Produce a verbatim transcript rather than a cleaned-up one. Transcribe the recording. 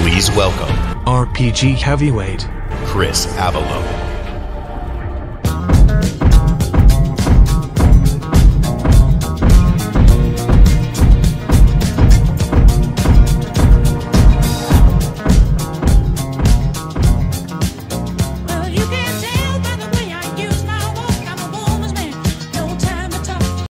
Please welcome R P G heavyweight Chris Avalo.